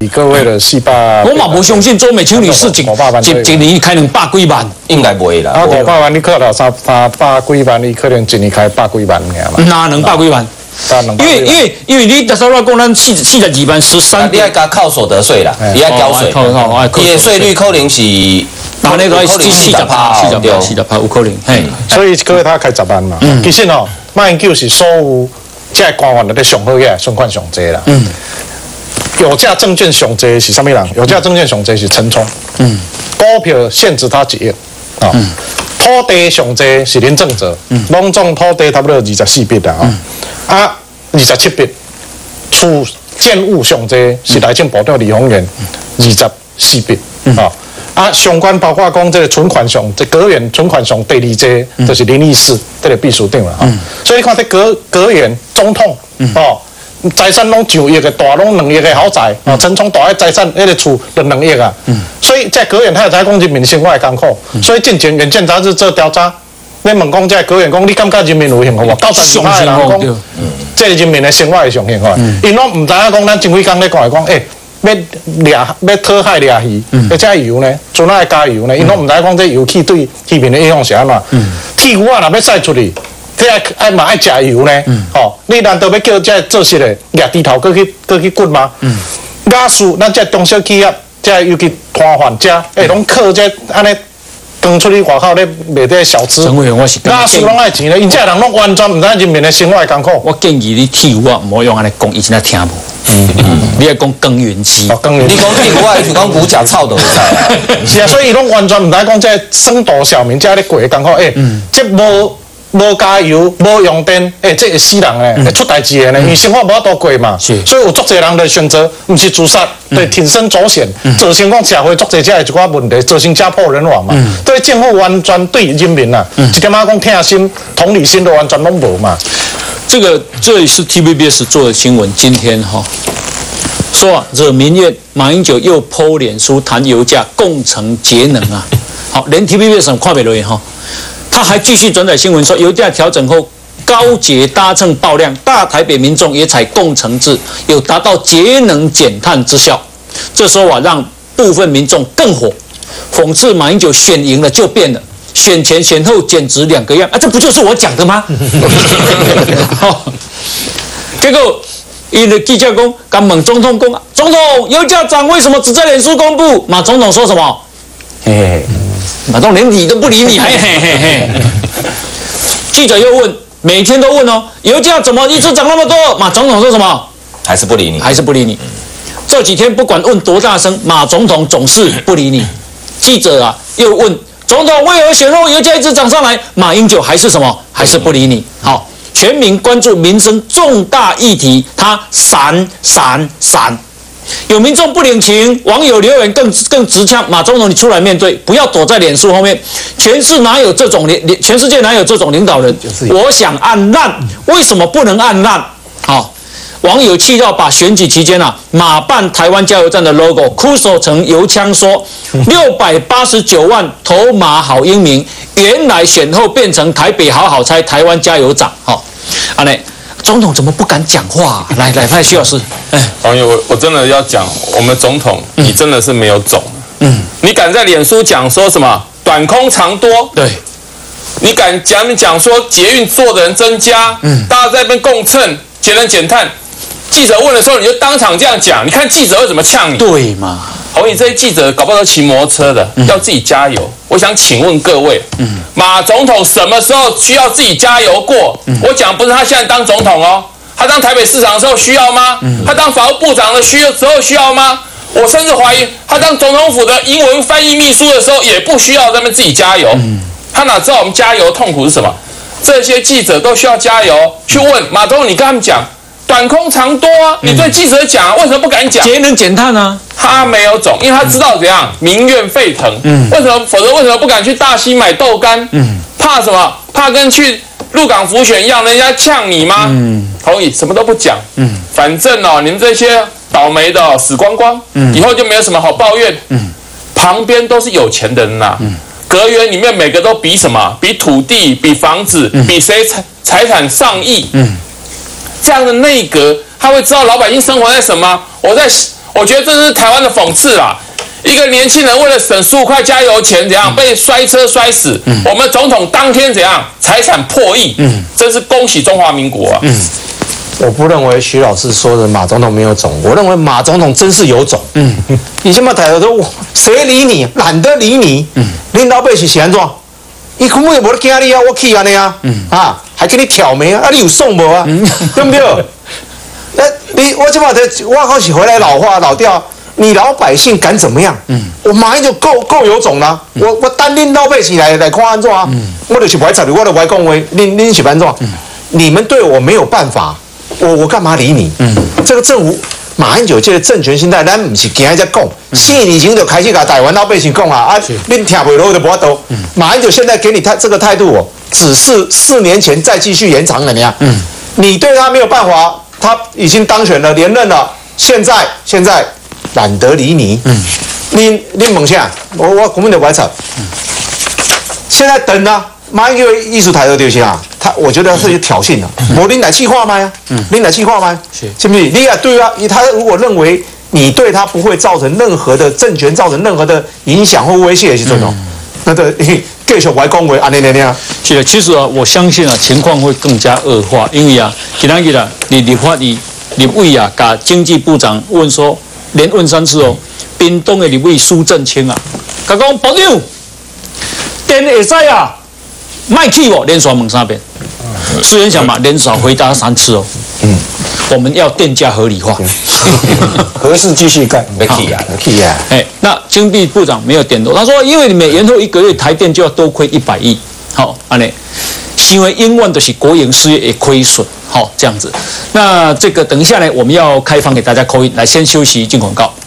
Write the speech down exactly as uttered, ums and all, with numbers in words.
各位的四百， 我嘛不相信周美青女士一一一年开两百几万， 应该不会啦。 啊，五百万你可能三三百几万，你可能一年开百几万尔嘛。 哪两百几万？因为因为因为你特首话讲，咱四四十二万十三， 你要加扣所得税啦，你要交税，伊的税率可能是。 把那个四十趴，四十趴，四十趴有可能。嘿， 所以一个月他开十万嘛。其实哦，马英九是所有这官员里底上好嘅，存款上济啦。嗯。有价证券上济是啥物人？有价证券上济是陈冲。嗯。股票限制他几亿。啊。嗯。土地上济是林正哲。嗯。拢总土地差不多二十四笔啦。嗯。啊，二十七笔。厝建物上济是内政部长李鸿源，二十四笔。啊。啊，相关包括讲这个存款上，这阁员存款上第二届就是林义士这个秘书长了哈。嗯、所以你看这阁阁员总统、嗯、哦，财产拢上亿的大，拢两亿的豪宅啊，陈冲大个财产那个厝都两亿啊。嗯、所以这阁员他也在讲人民生活的艰苦，嗯、所以进前《远见》杂志做调查，你问讲这阁员讲，你感觉人民有幸福无？九十二趴的人讲，这人民的生活会上幸福，因拢唔知影讲咱前几工咧讲来讲，诶。要掠要讨海掠鱼，而且油呢，船仔加油呢，因拢唔知讲这油气对鱼民的影响是安怎。鹈鹕啊，若要驶出去，这爱爱嘛爱食油呢。吼，你难道要叫这做事的掠猪头，搁去搁去滚吗？雅士，咱这中小企业，这尤其摊贩者，诶，拢靠这安尼。刚出去外口咧卖这小吃，雅士拢爱钱咧，因这人拢完全唔知人民的生活的艰苦。 我建议你鹈鹕啊，唔好用安尼讲，伊真正听无。嗯嗯，你要讲耕耘机， 哦，耕耘。 你讲鹈鹕啊，就讲牛食草都会使。 是啊，所以伊拢完全唔知讲这省道小民这咧过艰苦，诶，这无无加油，无用电，诶、欸，这会死人诶，会、嗯、出代志诶呢。因为生活无法度过嘛，所以有足侪人的选择，毋是自杀，对、嗯、挺身走险，嗯、造成讲社会足侪遮一寡问题，造成家破人亡嘛。嗯、对政府完全对人民啊，嗯、一点仔讲疼心、同理心都完全拢无嘛。 这个这里是 T V B S 做的新闻，今天哈、哦、说啊，惹民怨，马英九又po脸书谈油价共乘节能啊，好，连 T V B S 看不落去哈。他还继续转载新闻说，油价调整后，高捷搭乘爆量，大台北民众也采共乘制，有达到节能减碳之效。这时候啊，让部分民众更火，讽刺马英九选赢了就变了，选前选后简直两个样啊！这不就是我讲的吗？结果，因的记者讲，敢问总统讲，总统油价涨为什么只在脸书公布？马总统说什么？嘿嘿。马总连理都不理你，还嘿嘿嘿。记者又问，每天都问哦，油价怎么一直涨那么多？马总统说什么？ 还是不理你， 还是不理你。这几天不管问多大声，马总统总是不理你。记者啊又问，总统为何选后油价一直涨上来？马英九还是什么？还是不理你。好，全民关注民生重大议题，他闪闪闪。有民众不领情，网友留言更更直呛马总统，你出来面对，不要躲在脸书后面。全市哪有这种领，全世界哪有这种领导人？我想按烂，为什么不能按烂？好，网友气到把选举期间啊，马办台湾加油站的 logo 哭手成油枪说，六百八十九万投马好英明，原来选后变成台北好好猜台湾加油长。好，安内。总统怎么不敢讲话、啊？来来，派徐老师，哎， 网友，我我真的要讲，我们总统，嗯、你真的是没有种。嗯，你敢在脸书讲说什么短空长多？ 对， 你敢讲讲说捷运坐的人增加？嗯，大家在那边共乘节能减碳。记者问的时候，你就当场这样讲，你看记者会怎么呛你？ 对嘛？ 侯乙这些记者搞不好都骑摩托车的，嗯、要自己加油。我想请问各位，嗯、马总统什么时候需要自己加油过？嗯、我讲不是他现在当总统哦，他当台北市长的时候需要吗？嗯、他当法务部长的需要时候需要吗？我甚至怀疑他当总统府的英文翻译秘书的时候也不需要在那边自己加油。嗯、他哪知道我们加油痛苦是什么？这些记者都需要加油，去问马总统，你跟他们讲。短空长多啊！你对记者讲、啊，为什么不敢讲？ 节能减碳啊！ 他没有种，因为他知道怎样，民怨沸腾。嗯，为什么？否则为什么不敢去大溪买豆干？嗯，怕什么？怕跟去鹿港浮选一样，人家呛你吗？嗯，侯乙什么都不讲。嗯，反正哦，你们这些倒霉的、哦、死光光。嗯，以后就没有什么好抱怨。嗯，旁边都是有钱的人呐、啊。嗯，阁员里面每个都比什么？比土地，比房子，嗯、比谁财财产上亿。嗯。这样的内阁，他会知道老百姓生活在什么？我在我觉得这是台湾的讽刺啦。一个年轻人为了省十五块加油钱，怎样被摔车摔死？嗯、我们总统当天怎样财产破亿？嗯，真是恭喜中华民国啊！嗯， 我不认为徐老师说的马总统没有种，我认为马总统真是有种。嗯，你现在抬头说，谁理你？懒得理你。嗯，领导辈是是安怎？伊根本也无得惊你啊，我去安尼啊，嗯啊，还给你挑眉啊，啊你有送无啊？嗯、对不对？那你我这把的，我靠是回来老话老调。你老百姓敢怎么样？嗯，我马上就够够有种啦！嗯、我我单拎老百姓来来看安怎啊？嗯，我就是不爱插你，我的外公为拎拎是安怎？嗯，你们对我没有办法，我我干嘛理你？嗯，这个政府马英九这个政权心态，咱不是今日才讲，四年前就开始甲台湾老百姓讲啊，啊，恁听不落就不要多。嗯，马英九现在给你态这个态度哦，只是四年前再继续延长了呀。嗯，你对他没有办法，他已经当选了连任了，现在现在。懒得理你，嗯，你你猛下，我我国民的外草，嗯，现在等啊，马英九艺术台的丢些啊，他我觉得是有挑衅的，我你来气话吗？嗯，你来气话吗？是，是不是？你也对啊，他如果认为你对他不会造成任何的政权造成任何的影响或威胁，是这种，那个继续来讲话，安尼安尼啊。 是的，其实啊，我相信啊，情况会更加恶化，因为啊，今天日啊，你立法议立委啊，甲经济部长问说。连问三次哦，屏东的立委苏正清啊，甲讲保佑，电会使啊，卖去哦，连续问三遍。苏元祥嘛，连续回答三次哦。嗯，我们要电价合理化， 何事继续干？ 没去啊， 没去啊。 哎，那经济部长没有点头，他说，因为你每延后一个月，台电就要多亏一百亿。好，安尼，因为永远都是国营事业的亏损。好，这样子。那这个等一下呢，我们要开放给大家call in，来先休息进广告。